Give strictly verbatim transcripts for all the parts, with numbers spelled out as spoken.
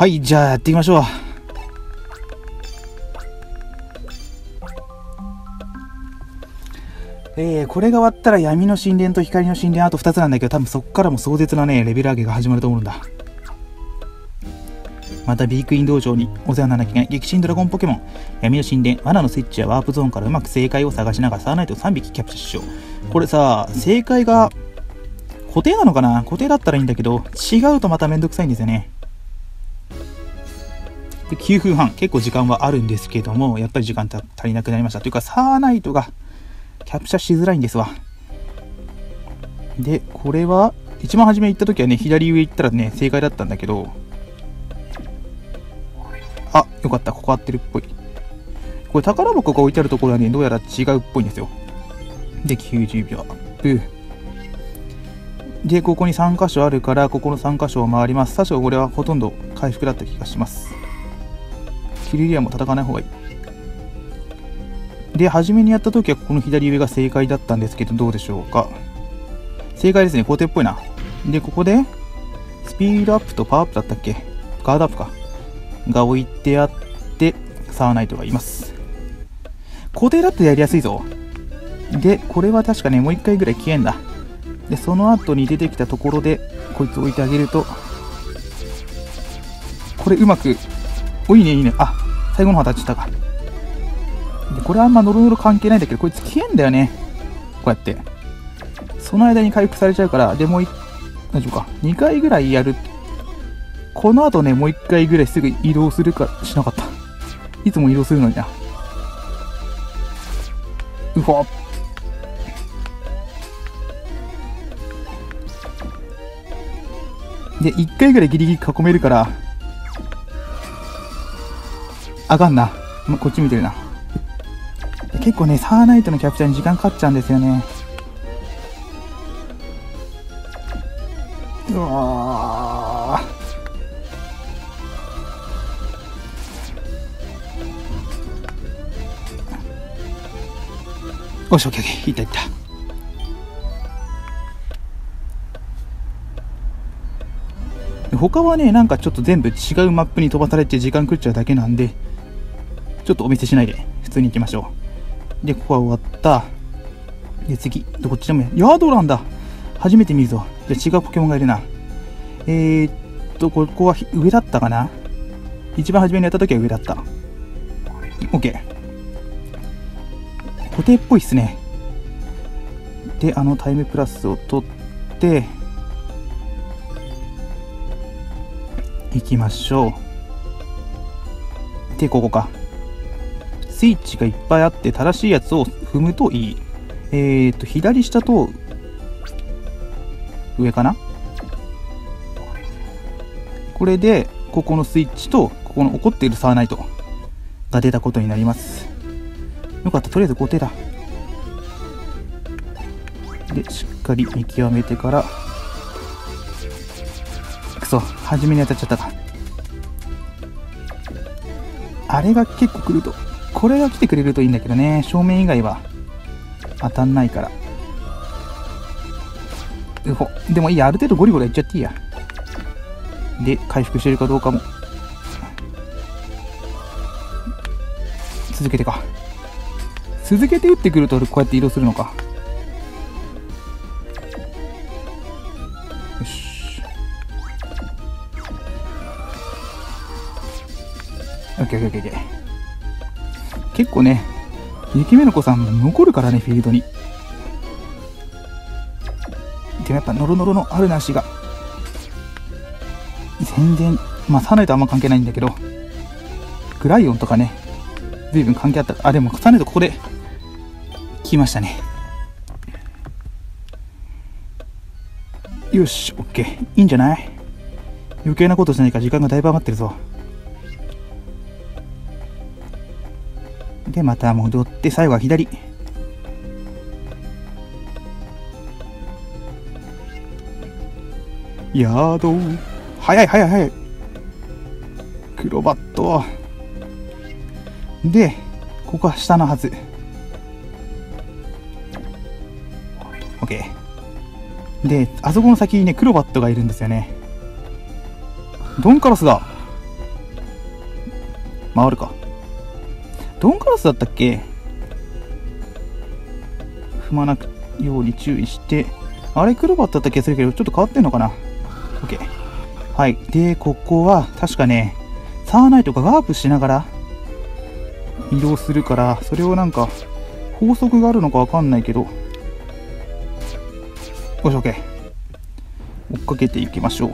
はい、じゃあやっていきましょう。えー、これが終わったら闇の神殿と光の神殿あとふたつなんだけど、多分そっからも壮絶なねレベル上げが始まると思うんだ。またビークイン道場にお世話にならなきゃいけない激震ドラゴンポケモン闇の神殿、罠のスイッチやワープゾーンからうまく正解を探しながらサーナイトをさんびきキャプチャーしよう。これさ、正解が固定なのかな。固定だったらいいんだけど、違うとまためんどくさいんですよね。できゅうふんはん、結構時間はあるんですけども、やっぱり時間足りなくなりました。というかサーナイトがキャプチャーしづらいんですわ。でこれは一番初め行った時はね、左上行ったらね正解だったんだけど、あ、よかった、ここ合ってるっぽい。これ宝箱が置いてあるところはね、どうやら違うっぽいんですよ。できゅうじゅうびょうアップで、ここにさんかしょあるから、ここのさんかしょを回ります。確かこれはほとんど回復だった気がします。キリリアも叩かない方がいい。で、初めにやった時はここの左上が正解だったんですけど、どうでしょうか。正解ですね、固定っぽいな。で、ここでスピードアップとパワーアップだったっけ、ガードアップかが置いてあって、サーナイトがいます。固定だとやりやすいぞ。で、これは確かね、もういっかいぐらい消えんだ。で、その後に出てきたところでこいつ置いてあげると、これうまく、お、いいねいいね。あ、最後の方当たっちゃったか。でこれはあんまノロノロ関係ないんだけど、こいつ消えんだよね、こうやって。その間に回復されちゃうから。でもうい大丈夫か、にかいぐらいやる。この後ね、もういっかいぐらいすぐ移動するかしなかった。いつも移動するのにな。うほっ。で、いっかいぐらいギリギリ囲めるから、あかんな。ま、こっち見てるな。結構ね、サーナイトのキャプチャーに時間かかっちゃうんですよね。うわー。よし、オッケーオッケー。いったいった。他はね、なんかちょっと全部違うマップに飛ばされて時間食っちゃうだけなんで、ちょっとお見せしないで普通に行きましょう。で、ここは終わった。で、次、どこっちでもヤードランだ。初めて見るぞ。じゃあ違うポケモンがいるな。えーっと、ここは上だったかな。一番初めにやった時は上だった。OK。固定っぽいっすね。で、あのタイムプラスを取って、行きましょう。で、ここか。スイッチがいっぱいあって、正しいやつを踏むといい。えーと、左下と、上かな。これで、ここのスイッチと、ここの起こっているサーナイトが出たことになります。よかった、とりあえず固定だ。で、しっかり見極めてから、くそ、初めに当たっちゃったか。あれが結構来ると、これが来てくれるといいんだけどね、正面以外は当たんないから。うほ、でもいいや、ある程度ゴリゴリいっちゃっていいや。で、回復してるかどうかも続けてか。続けて打ってくるとこうやって移動するのか。よし、オッケーオッケーオッケー。結構ね、雪目の子さんも残るからね、フィールドに。でもやっぱノロノロのあるなしが全然、まあサナイとあんま関係ないんだけど、グライオンとかね、随分関係あった。あ、でもサナイとここで来ましたね。よし、オッケー、いいんじゃない。余計なことしないから時間がだいぶ余ってるぞ。で、また戻って、最後は左。ヤード。早い早い早い。クロバット。で、ここは下のはず。OK。で、あそこの先にね、クロバットがいるんですよね。ドンカラスだ。 回るか。ドンカラスだったっけ？踏まなくように注意して、あれクロバットだった気がするけど、ちょっと変わってんのかな。 OK。 はい。でここは確かねサーナイトがワープしながら移動するから、それをなんか法則があるのかわかんないけど、よし OK。 追っかけていきましょ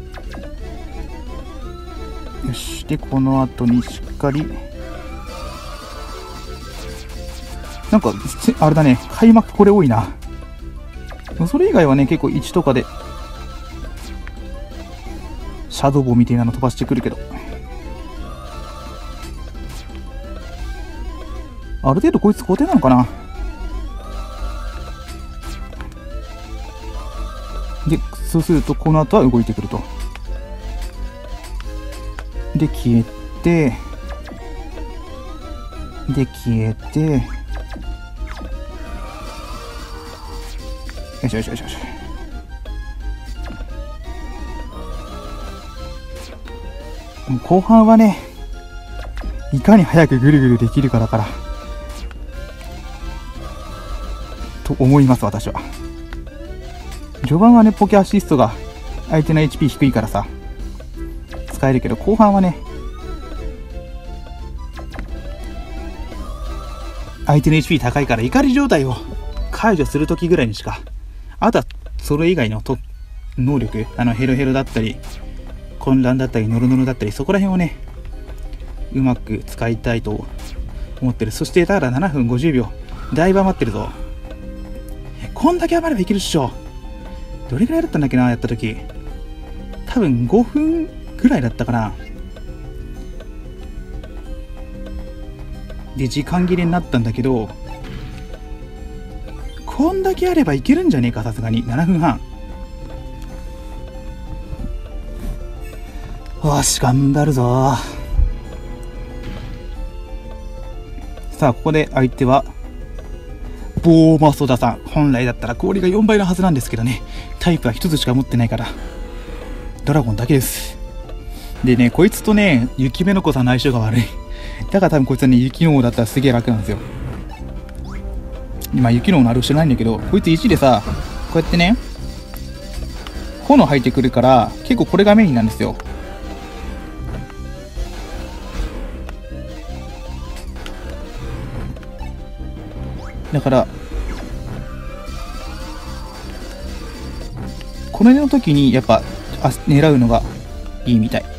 う。よし。でこの後にしっかりなんかあれだね、開幕これ多いな。それ以外はね結構いちとかでシャドウボみたいなの飛ばしてくるけど、ある程度こいつ固定なのかな。でそうするとこの後は動いてくると。で消えて、で消えて、よしよしよしよし。後半はねいかに早くぐるぐるできるかだからと思います、私は。序盤はねポケアシストが相手の エイチピー 低いからさ使えるけど、後半はね相手の エイチピー 高いから怒り状態を解除するときぐらいにしか、あとはそれ以外のと能力、あのヘロヘロだったり混乱だったりノロノロだったり、そこら辺をねうまく使いたいと思ってる。そしてだからななふんごじゅうびょうだいぶ余ってるぞ。こんだけ余ればいけるっしょ。どれぐらいだったんだっけな、やった時多分ごふんぐらいだったかな。で時間切れになったんだけど、こんだけあればいけるんじゃねえか、さすがにななふんはん。よし頑張るぞ。さあここで相手はボーマソダさん。本来だったら氷がよんばいのはずなんですけどね、タイプはひとつしか持ってないからドラゴンだけです。でねこいつとね雪目の子さんの相性が悪い。だから多分こいつはね雪の王だったらすげえ楽なんですよ。今雪の王のあれを知らないんだけど、こいついちでさこうやってね炎入ってくるから結構これがメインなんですよ。だからこの辺の時にやっぱあ狙うのがいいみたい。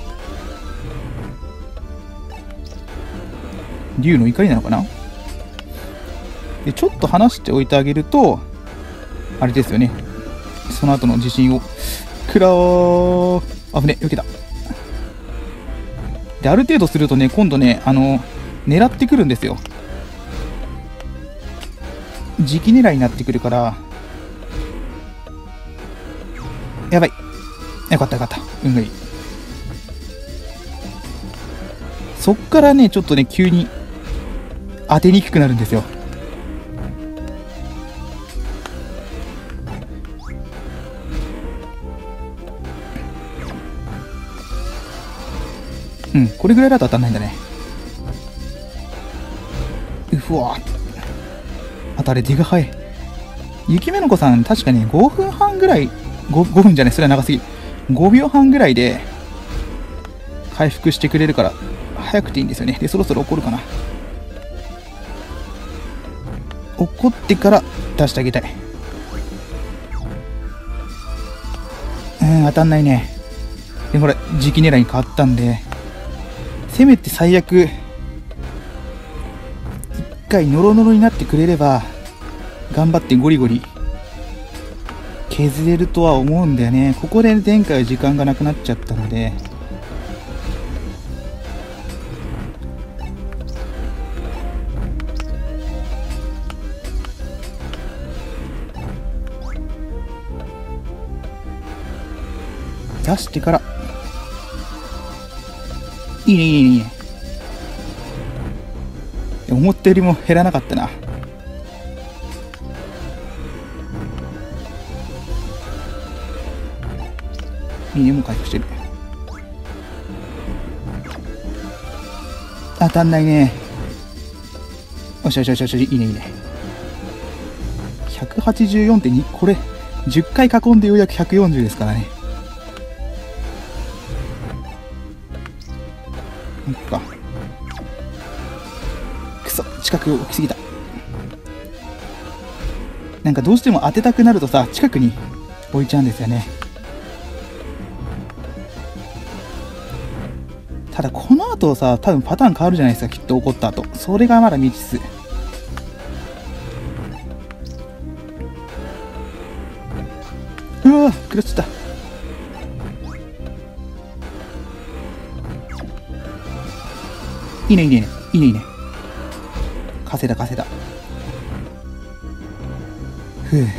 竜の怒りなのかな。でちょっと離しておいてあげるとあれですよね、その後の自信をくらー。あぶね、よけた。である程度するとね今度ねあの狙ってくるんですよ。時期狙いになってくるからやばい。よかったよかった、運がいい。そっからねちょっとね急に当てにくくなるんですよ。うん、これぐらいだと当たんないんだね。うわ当たれ出が早い。雪目の子さん確かにごふんはんぐらい 5, 5分じゃない、それは長すぎる。ごびょうはんぐらいで回復してくれるから早くていいんですよね。でそろそろ怒るかな。怒ってから出してあげたい。うん当たんないね。でほら時期狙いに変わったんで、せめて最悪一回ノロノロになってくれれば頑張ってゴリゴリ削れるとは思うんだよね。ここで前回は時間がなくなっちゃったので出してからいいねいいねいいね。思ったよりも減らなかったな。いいねも回復してる。 当たんないね。よしよしよしよし、いいねいいね。ひゃくはちじゅうよんてんに、これじゅっかい囲んでようやくひゃくよんじゅうですからね。そっか。くそ、近く置きすぎた。なんかどうしても当てたくなるとさ、近くに置いちゃうんですよね。ただこの後さ、多分パターン変わるじゃないですか、きっと起こった後。それがまだ未知数。うわー、食らっちゃった。いいねいいねいいねいいね。稼いだ稼いだ。ふう。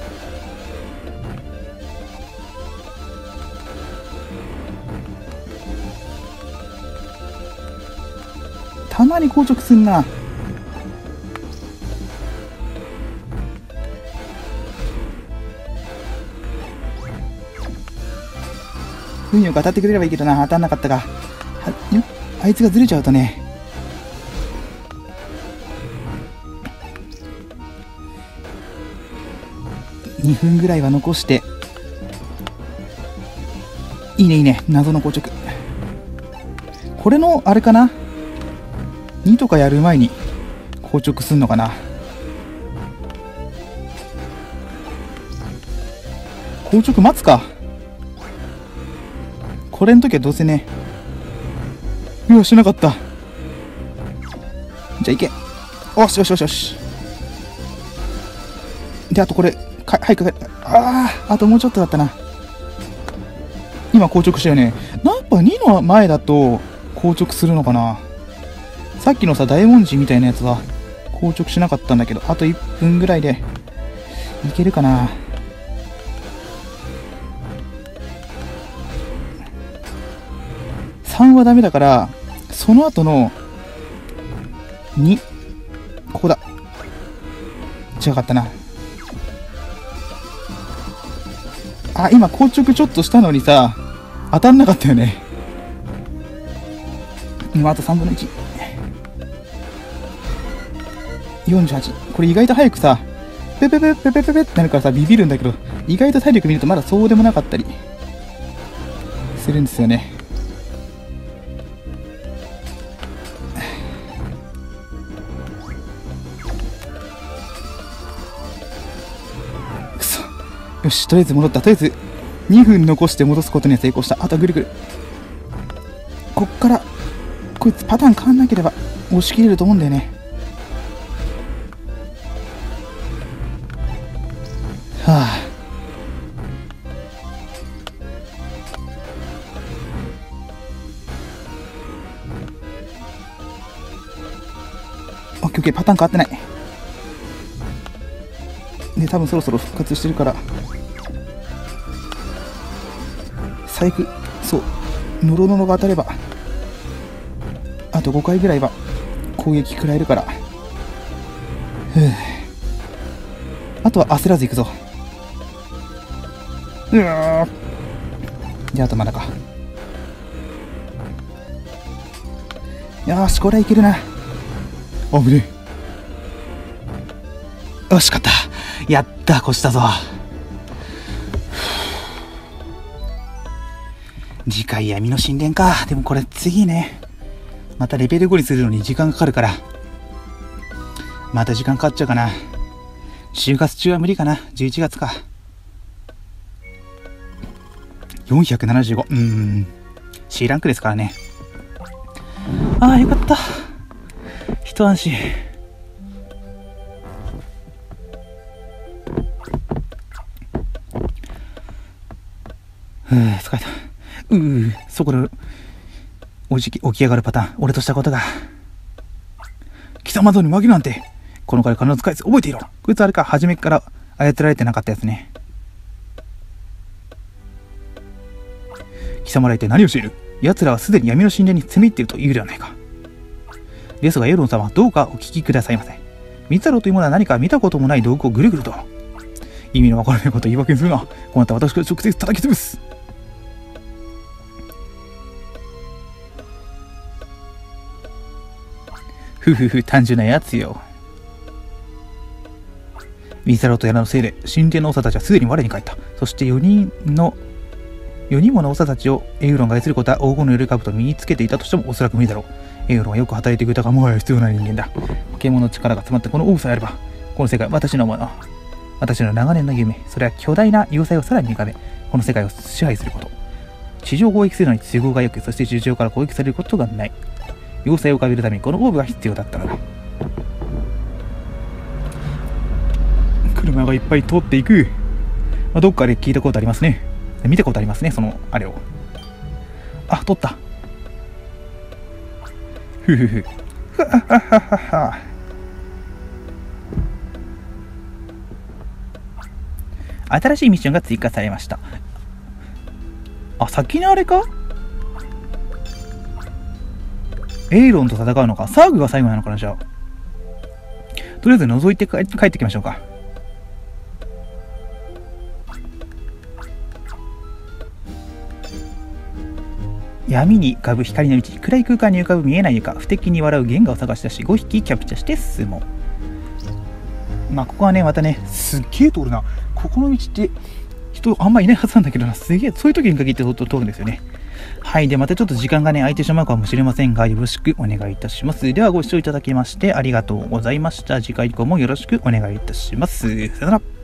たまに硬直すんな。運よく当たってくれればいいけどな。当たんなかったか。はよあいつがずれちゃうとね。にふんぐらいは残して。いいねいいね。謎の硬直。これのあれかな、にとかやる前に硬直すんのかな。硬直待つか。これの時はどうせね。うわ、しなかった。じゃあいけ。よしよしよしよし。で、あとこれか早くかああ、あともうちょっとだったな。今硬直したよね。やっぱにの前だと硬直するのかな。さっきのさ、大文字みたいなやつは硬直しなかったんだけど、あといっぷんぐらいでいけるかな。さんはダメだから、その後のに、ここだ。違かったな。あ、今硬直ちょっとしたのにさ、当たんなかったよね。今あとさんぶんのいち。よんじゅうはち。これ意外と早くさ、ペペペペペペペってなるからさ、ビビるんだけど、意外と体力見るとまだそうでもなかったりするんですよね。くそ。よし、とりあえず戻った。とりあえずにふん残して戻すことには成功した。あとぐるぐる。こっからこいつパターン変わんなければ押し切れると思うんだよね。はあ。オッケーオッケー、パターン変わってない。で、多分そろそろ復活してるから、最悪、そう、ノロノロが当たれば、あとごかいぐらいは攻撃食らえるから、ふう。あとは焦らずいくぞ。うわー。じゃあ、あとまだか。よーし、これはいけるな。あぶねえ。よし、勝った。やった、越したぞ。次回闇の神殿か。でもこれ次ね、またレベルごにするのに時間かかるから、また時間かかっちゃうかな。就活中は無理かな。じゅういちがつか。よんひゃくななじゅうご。うーん。C ランクですからね。ああ、よかった。一安心。ふぅ、疲れた。うう、そこで起き、起き上がるパターン。俺としたことが。貴様像に負けるなんて。この回必ず返す。覚えていろ。こいつあれか、初めから操られてなかったやつね。貴様ら一体何をしている。奴らはすでに闇の神殿に攻め入っているというではないか。ですがエロン様、どうかお聞きくださいませ。ミツァロというものは何か見たこともない道具をぐるぐると。意味のわからないことを言い訳にするな。こうなったら私が直接叩き潰す。 ふふふ、単純なやつよ。ミザロとやらのせいで、神殿の長たちはすでに我に返った。そしてよにんの、よにんもの長たちをエウロンが愛することは黄金のゆるかぶと身につけていたとしてもおそらく無理だろう。エウロンはよく働いてくれたが、もはや必要な人間だ。ポケモンの力が詰まったこの王さえあれば、この世界は私のもの。私の長年の夢、それは巨大な要塞をさらに浮かべ、この世界を支配すること。地上を攻撃するのに都合が良く、そして地上から攻撃されることがない。要塞を浮かべるためにこのオーブが必要だったのだ。車がいっぱい通っていく。まあ、どっかで聞いたことありますね。見たことありますね、そのあれを。あ、通った。ふふふ。ふははははは。新しいミッションが追加されました。あ、先のあれか？エイロンと戦うのか。サーグが最後なのかな、じゃあ。とりあえず覗いて帰ってきましょうか。闇に浮かぶ光の道、暗い空間に浮かぶ見えない床、不敵に笑う原画を探し出しごひきキャプチャーして進もう。まあここはね、またね、すっげえ通るな。ここの道って人あんまいないはずなんだけどな。すげえ、そういう時に限って通るんですよね。はい。で、またちょっと時間がね、空いてしまうかもしれませんが、よろしくお願いいたします。ではご視聴いただきましてありがとうございました。次回以降もよろしくお願いいたします。さよなら。